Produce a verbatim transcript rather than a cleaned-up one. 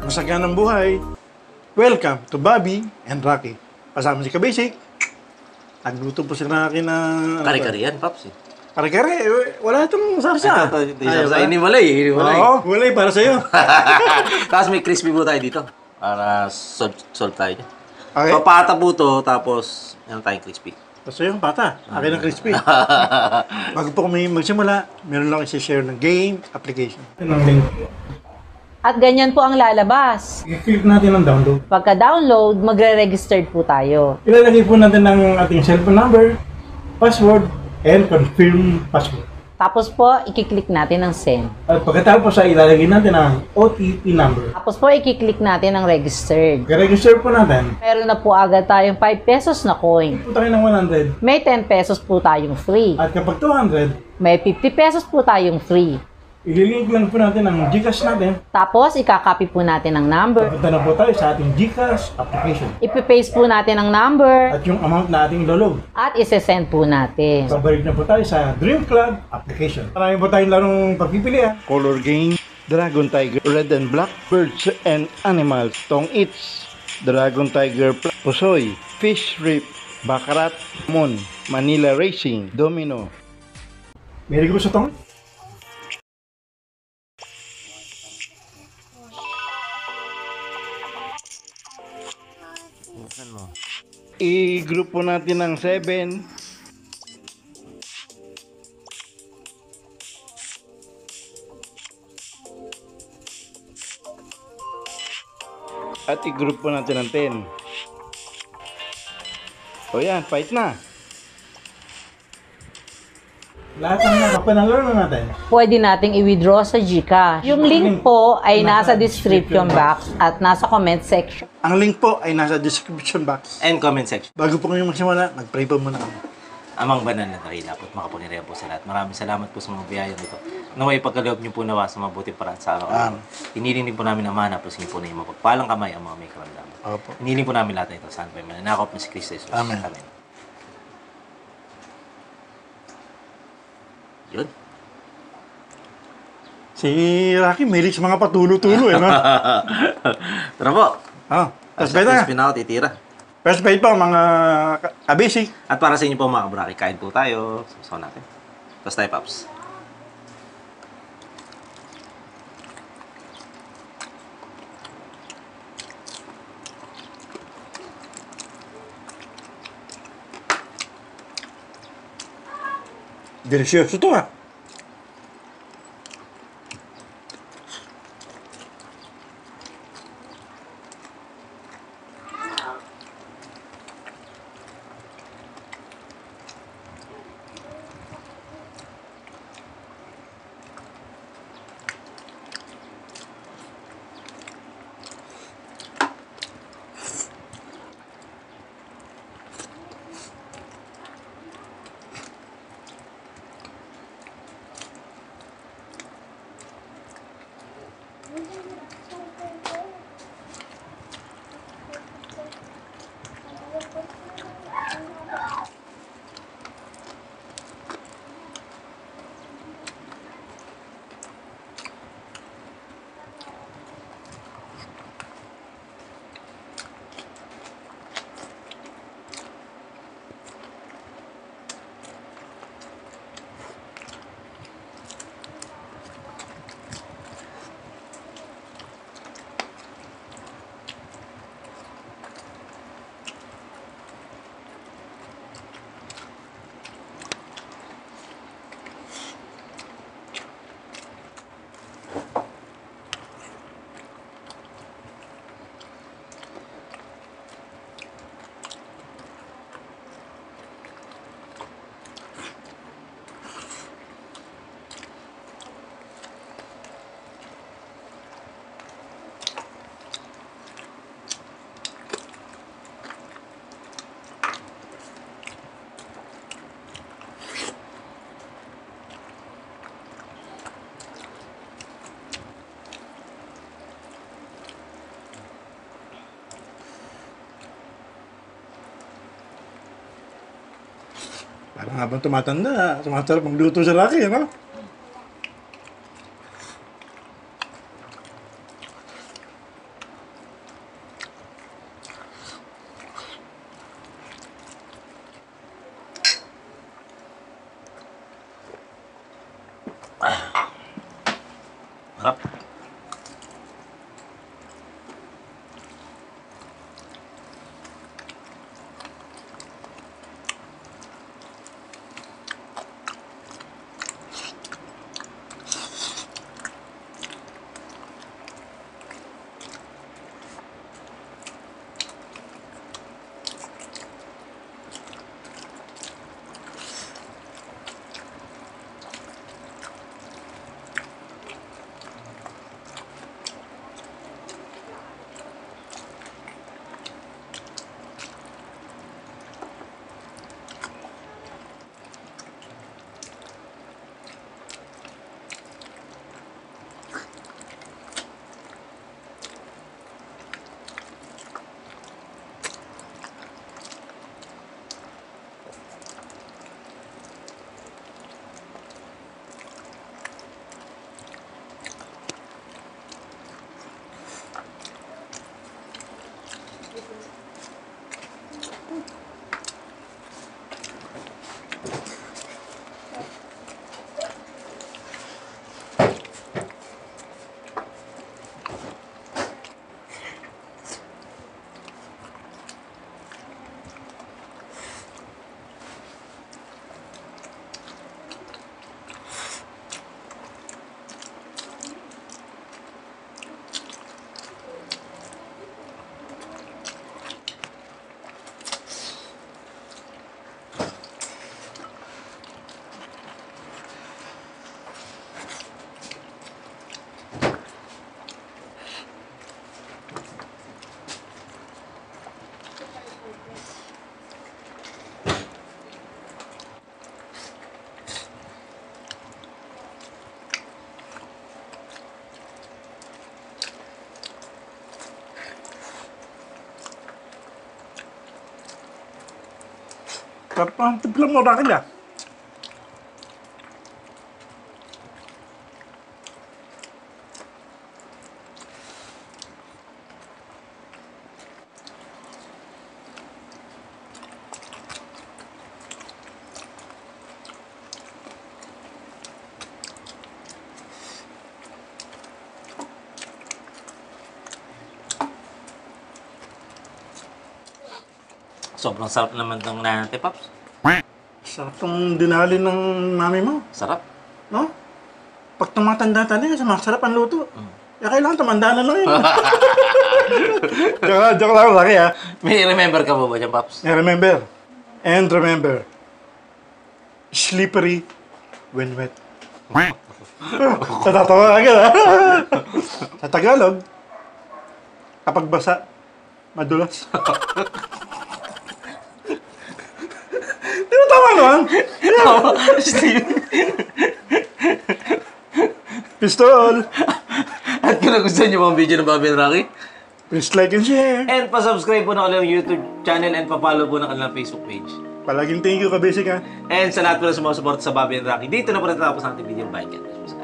masaganang buhay. Welcome to Bobby and Rocky. Kasama si Kabisik. Nagluto po sila akin ng... Kare-kare yan, Paps eh. Kare-kare, eh, wala itong sarsa. Ito, ito, ito, sarsa. Iniwalay, iniwalay. Oo, walay para sa'yo. Tapos may crispy po tayo dito. Para solve, solve tayo dyan. Okay. Papata po to, tapos meron tayong crispy. Gusto yung pata, akin ang crispy. Bago po kami magsimula, meron lang i-share ng game application. Ng link. At ganyan po ang lalabas. I-click natin ang download. Pagka-download, magre-registered po tayo. Ilalagay po natin ang ating cellphone number, password, and confirm password. Tapos po, ikiklik natin ang send. At pagkatapos ay ilalagay natin ang O T P number. Tapos po, ikiklik natin ang registered. Pagka-register po natin, Meron na po agad tayong five pesos na coin. po tayo ng one hundred. May ten pesos po tayong free. At kapag two hundred, May fifty pesos po tayong free. ililink lang po natin ang GCash natin. Tapos, ikakopy po natin ang number. Papunta na po tayo sa ating GCash application. Ipipaste po natin ang number. At yung amount na ating loload. At isesend po natin. Pabalik na po tayo sa Dream Club application. Marami po tayong larong pagpipilian. Color game, Dragon Tiger, Red and Black, Birds and Animals, Tong Eats, Dragon Tiger, Pusoy, Fish Rip, Baccarat, Mon, Manila Racing, Domino. May ko sa Tong? Buksan mo. I-group po natin ng seven. At i-group po natin ng ten. O yan, fight na. Lahat ng nakapanalo na natin. Pwede nating i-withdraw sa GCash. Yung link po ay nasa description box at nasa comment section. Ang link po ay nasa description box. And comment section. Bago po kayo magsimula, mag-pray po muna kami. Amang banal na dakila po at makapangyarihan po sa lahat. Maraming salamat po sa mga biyayang ito. Naway pagkaloob niyo po nawa sa mabuting paraan sa araw-araw. Amen. Iniling po namin ang mana, plus po na yung mapagpalang kamay ang mga may karamdaman. Opo. Iniling po namin lahat na ito. Saan pa yung mananakop na si Kristo Jesus. Amen. Amen. Yun. Si Rocky, mahilig sa mga patulo-tulo eh, no? Tara po. Ah, Tapos first bite na. pinaka titira. First bite po, mga ka- kabisik. At para sa inyo po mga kabraki, kain po tayo. Susaw natin. Tapos tayo, Paps. Delicioso to ah. Parang habang tumatanda, sumasarap magluto sa Rocky, ano? Sarap ang timpla mo rakil ah. Sobrang sarap naman ng nanate, Paps. Sarap tong dinali ng mami mo, Sarap. no? Pag tumatanda talaga, masarap ang luto. Mm. Kaya kailangan tumanda na lang yun. joke lang, joke lang, laki ah. May remember ka ba ba dyan, Paps? And remember, and remember, slippery when wet. Natatawa agad ah. Sa Tagalog, kapag basa, madulas. Di ba tama naman? Pistol! At kung nagustuhan niyo mga video ng Bobby and Rocky, Please like and share. and pa-subscribe po na kanilang YouTube channel and pa-follow po na kanilang Facebook page. Palaging thank you ka, Basic ha. And sa lahat po na sumusuporta sa Bobby and Rocky, dito na po natatapos ang ating video. Bye, God bless.